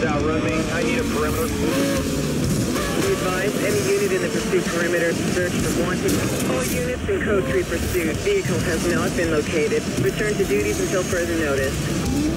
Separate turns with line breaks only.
Cruise outrun me. I need a perimeter.
Be advised, any unit in the pursuit perimeter, search for wanted. All units in code 3 pursuit. Vehicle has not been located. Return to duties until further notice.